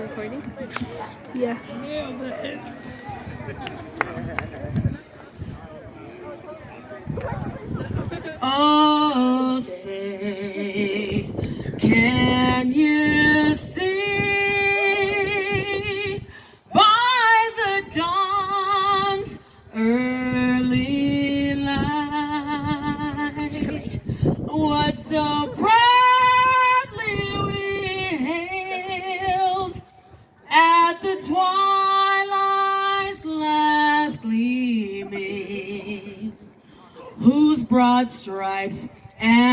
recording? Yeah. Oh, say, can you see by the dawn's early light what so proudly we hailed at the twilight's last gleaming, whose broad stripes and